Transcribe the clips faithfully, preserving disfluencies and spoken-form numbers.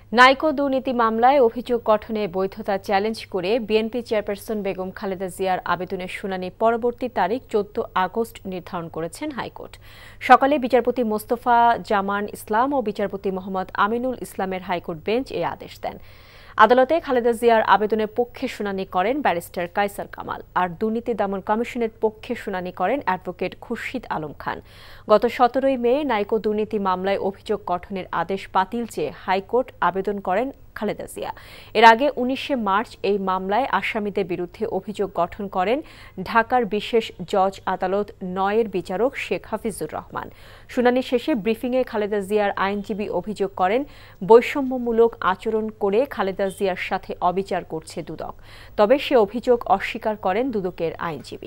নাইকো দুর্নীতি মামলায় অভিযোগ গঠনে বৈধতা চ্যালেঞ্জ করে বিএনপি চেয়ারপারসন বেগম খালেদা জিয়ার আবেদনের শুনানি পরবর্তী তারিখ চৌদ্দ আগস্ট নির্ধারণ করেছেন হাইকোর্ট। সকালে বিচারপতি মোস্তফা জামান ইসলাম ও বিচারপতি মোহাম্মদ আমিনুল ইসলামের হাইকোর্ট বেঞ্চ এই আদেশ দেন। আদালতে খালেদা জিয়ার আবেদনের পক্ষে শুনানি করেন ব্যারিস্টার কায়সার কামাল, আর দুর্নীতি দমন কমিশনের পক্ষে শুনানি করেন অ্যাডভোকেট খুরশিদ আলম খান। গত সতেরোই মে নাইকো দুর্নীতি মামলায় অভিযোগ গঠনের আদেশ বাতিল চেয়ে হাইকোর্ট আবেদন করেন খালেদা জিয়া। এর আগে উনিশে মার্চ এই মামলায় আসামিদের বিরুদ্ধে অভিযোগ গঠন করেন ঢাকার বিশেষ জজ আদালত নয়ের বিচারক শেখ হাফিজুর রহমান। শুনানি শেষে ব্রিফিংয়ে খালেদা জিয়ার আইনজীবী অভিযোগ করেন বৈষম্যমূলক আচরণ করে খালেদা জিয়ার সাথে অবিচার করছে দুদক। তবে সে অভিযোগ অস্বীকার করেন দুদকের আইনজীবী।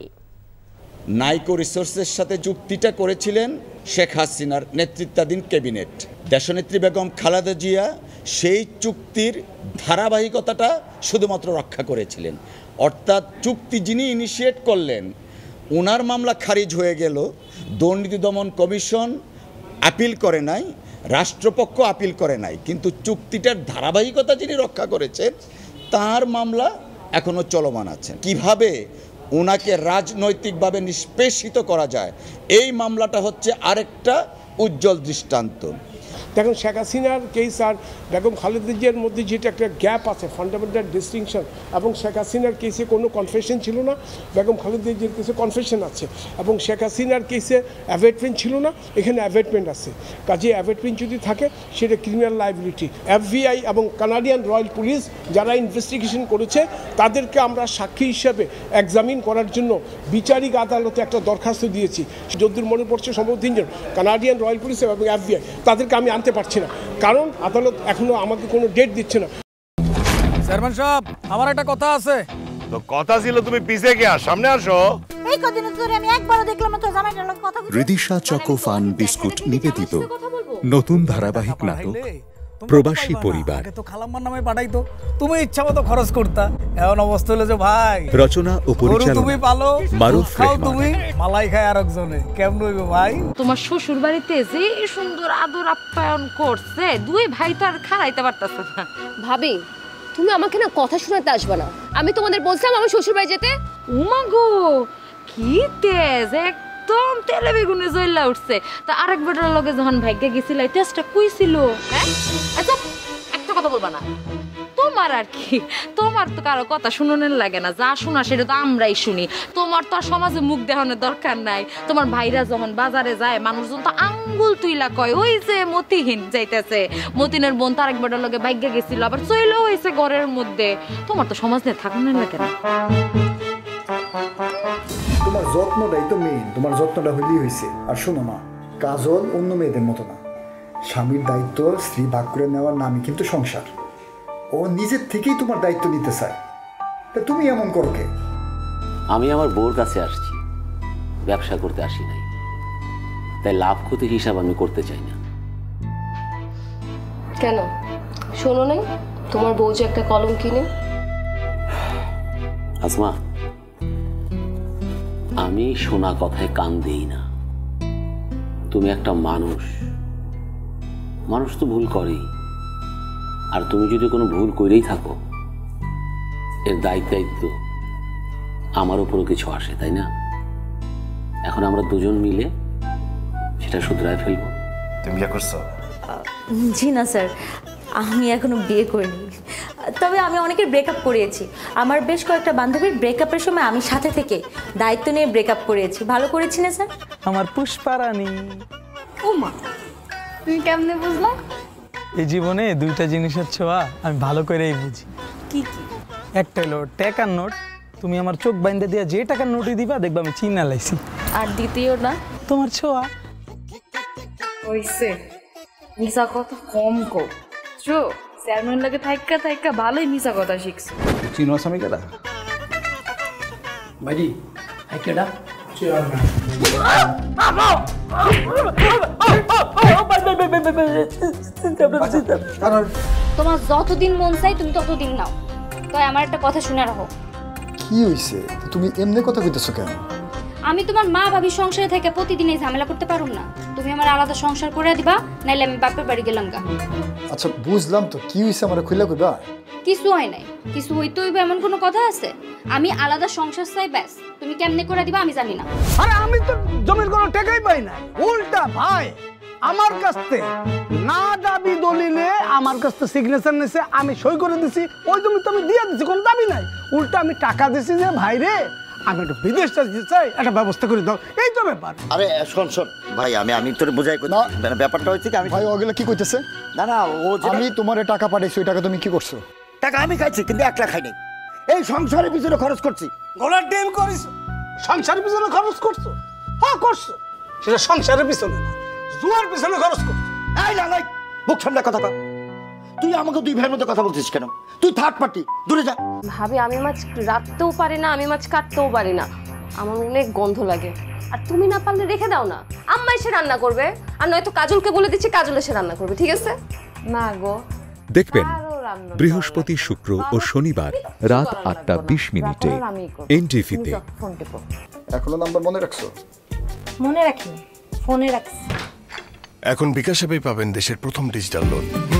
নাইকো রিসোর্সের সাথে চুক্তিটা করেছিলেন শেখ হাসিনার নেতৃত্বাধীন ক্যাবিনেট। দেশনেত্রী বেগম খালেদা জিয়া সেই চুক্তির ধারাবাহিকতাটা শুধুমাত্র রক্ষা করেছিলেন। অর্থাৎ চুক্তি যিনি ইনিশিয়েট করলেন ওনার মামলা খারিজ হয়ে গেল, দুর্নীতি দমন কমিশন আপিল করে নাই, রাষ্ট্রপক্ষ আপিল করে নাই, কিন্তু চুক্তিটার ধারাবাহিকতা যিনি রক্ষা করেছেন তার মামলা এখনো চলমান আছে। কিভাবে ওনাকে রাজনৈতিকভাবে নিষ্পেষিত করা যায়, এই মামলাটা হচ্ছে আরেকটা উজ্জ্বল দৃষ্টান্ত। দেখুন, শেখ হাসিনার কেস আর বেগম খালেদা জিয়ার মধ্যে যেটা একটা গ্যাপ আছে, ফান্ডামেন্টাল ডিস্টিংশন, এবং শেখ হাসিনার কেসে কোনো কনফেশন ছিল না, বেগম খালেদা জিয়ার কেসে কনফেশন আছে, এবং শেখ হাসিনার কেসে অ্যাভেটমেন্ট ছিল না, এখানে অ্যাভেটমেন্ট আছে। কাজে অ্যাভেটমেন্ট যদি থাকে সেটা ক্রিমিনাল লাইবিলিটি। এফবিআই এবং কানাডিয়ান রয়্যাল পুলিশ যারা ইনভেস্টিগেশন করেছে তাদেরকে আমরা সাক্ষী হিসাবে এক্সামিন করার জন্য বিচারিক আদালতে একটা দরখাস্ত দিয়েছি। যদ্দূর মনে পড়ছে সম্ভবত তিনজন, কানাডিয়ান রয়্যাল পুলিশ এবং এফবিআই, তাদেরকে আমি আনতে পারছি না কারণ আদালত এখনো আমাকে কোনো ডেট দিচ্ছে না। চেয়ারম্যান সাহেব, আমার একটা কথা আছে। তো কথা ছিল তুমি পিছে গিয়া সামনে আসো। এই কদিন ধরে আমি একবারও দেখলাম না তো জামাইটার লগে কথা বলতে। রিদিশা চকো ফান বিস্কুট নিবেদিত নতুন ধারাবাহিক নাটক প্রবাসী পরিবার। তো খালাম্মার নামে পাঠাইতো, তুমি ইচ্ছা মতো খরচ করতা। এমন অবস্থা হলো যে ভাই, রচনা ও পরিচালনা তুমি পালো, মারুফ রহমান, তুমি মালাই খায় আরেকজনে, কেমন হইবে ভাই? তোমার শ্বশুর বাড়িতে যে সুন্দর আদর আপ্যায়ন করছে, দুই ভাই তো আর খাড়াইতে পারতাছে না। ভাবি, তুমি আমাকে না কথা শোনাতে আসবে না। আমি তোমাদের বলছিলাম আমার শ্বশুর বাড়ি যেতে। উমা গো, কি তেজ, একদম তেলে বেগুনে জ্বলা উঠছে। তা আরেক বেটার লগে যখন ভাগ্যে গেছিল তেজটা কই ছিল? হ্যাঁ, আচ্ছা একটা কথা বলবা না। তোমার আর কি, তোমার তো কারো কথা শুনোনের লাগে না, যা শোনা সেটা তো আমরাই শুনি। তোমার তো আর সমাজে মুখ দেখানোর দরকার নাই। তোমার ভাইরা যখন বাজারে যায় মানুষজন তো আঙ্গুল তুইলা কয় ওই যে মতিহীন যাইতেছে, মতিনের বোন তার এক বেটার লগে ভাগ্যে গেছিল, আবার চইলেও হয়েছে ঘরের মধ্যে। তোমার তো সমাজ নিয়ে থাকুনের লাগে না। তোমার যত্নটাই তো মেইন, তোমার যত্নটা হইলেই হয়েছে। আর শোনো না, কাজল অন্য মেয়েদের মতো না। স্বামীর দায়িত্ব স্ত্রী ভাগ করে নেওয়ার নামই কিন্তু সংসার। ও নিজের থেকেই তোমার দায়িত্ব নিতে চায়, তা তুমি এমন করো কে? আমি আমার বউর কাছে আসছি, ব্যবসা করতে আসি নাই, তাই লাভ ক্ষতি হিসাব আমি করতে চাই না। কেন শোনো নাই তোমার বউ যে একটা কলম কিনে? আসমা, আমি শোনা কথায় কান দেই না। তুমি একটা মানুষ, মানুষ তো ভুল করেই। আর তুমি যদি কোনো ভুল করেই থাকো, এর দায়িত্ব দায়িত্ব আমার উপরও কিছু আসে, তাই না? এখন আমরা দুজন মিলে সেটা শুধরায় ফেলবো। তুমি বিয়ে করছো? জি না স্যার, আমি এখনো বিয়ে করিনি। তবে আমি অনেকের ব্রেকআপ করিয়েছি। আমার বেশ কয়েকটা বান্ধবীর ব্রেকআপের সময় আমি সাথে থেকে দায়িত্ব নিয়ে ব্রেকআপ করিয়েছি। ভালো করেছি না স্যার? আমার পুষ্পারানী। ও মা, তুমি কেমনে বুঝলা? এই জীবনে দুইটা জিনিসের ছোঁয়া আমি ভালো করেই বুঝি। কি কি? একটা হলো টাকার নোট, তুমি আমার চোখ বাইন্ধে দিয়া যে টাকার নোটই দিবা দেখবা আমি চিনা লাইছি। আর দ্বিতীয় না তোমার ছোঁয়া। হইছে, মিছা কথা কম কও। চো চেয়ারম্যান লাগে থাইকা থাইকা ভালোই মিছা কথা শিখছি। চিনো আসামি কেডা? ভাইজি, আই কেডা? চেয়ারম্যান। তোমার যতদিন মন চাই তুমি ততদিন নাও। তাই আমার একটা কথা শুনে রাখো। কি হইছে? তুমি এমনি কথা কইতেছো কেন? আমি তোমার মা ভাবি সংসারে থেকে প্রতিদিন এই ঝামেলা করতে পারুম না। তুমি আমার আলাদা সংসার করে দিবা, নাইলে আমি বাপের বাড়ি গেলাম গা। আচ্ছা বুঝলাম তো, কি হইছে আমারে খুইলা কইবা? কিছু হয় নাই, কিছু হইতে হইবে এমন কোনো কথা আছে? আমি আলাদা সংসার চাই ব্যাস, তুমি কেমনে করে দিবা আমি জানি না। আরে আমি তো জমির কোনো টাকাই পাই না, উল্টা ভাই আমার কাছ থেকে না দাবি দলিলে আমার কাছ থেকে সিগনেচার নিছে, আমি সই করে দিছি, ওই জমি তো আমি দিয়ে দিছি, কোনো দাবি নাই। উল্টা আমি টাকা দিছি যে ভাই রে আমি একটু বিদেশটা যেতে চাই, একটা ব্যবস্থা করে দাও, এই তো ব্যাপার। আরে শোন শোন ভাই, আমি আমি তোরে বুঝাই কই না, ব্যাপারটা হচ্ছে কি আমি ভাই ওগুলা কি কইতেছে? না না ও আমি তোমারে টাকা পাঠাইছি, ওই টাকা তুমি কি করছো? টাকা আমি খাইছি কিন্তু এক লাখ খাই নাই, এই সংসারের পিছনে খরচ করছি। গলার ডিম করিস, সংসারের পিছনে খরচ করছো? হ্যাঁ করছো, সেটা সংসারের পিছনে না, জুয়ার পিছনে খরচ করছো। এই না নাই মুখ সামনে কথা কর, তুই আমাকে দুই ভাইয়ের মধ্যে কথা বলছিস কেন? তুই থার্ড পার্টি, দূরে যা। ভাবি আমি মাছ রাখতেও পারি না, আমি মাছ কাটতেও পারি না, আমার অনেক গন্ধ লাগে। আর তুমি না পারলে রেখে দাও না, আম্মা এসে রান্না করবে, আর নয়তো কাজলকে বলে দিচ্ছি কাজল এসে রান্না করবে, ঠিক আছে? না গো, দেখবেন বৃহস্পতি, শুক্র ও শনিবার রাত আটটা বিশ মিনিটে এনটিভিতে। এখনো নাম্বার মনে রাখছো? মনে রাখিনি, ফোনে রাখছি। এখন বিকাশ অ্যাপেই পাবেন দেশের প্রথম ডিজিটাল লোন।